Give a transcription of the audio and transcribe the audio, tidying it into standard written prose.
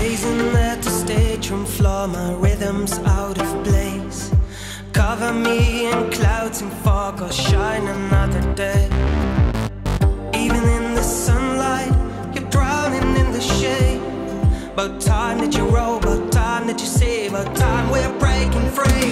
Gazing at the stage room floor, my rhythm's out of place. Cover me in clouds and fog, or shine another day. Even in the sunlight, you're drowning in the shade. About time that you roll, about time that you see, about time we're breaking free.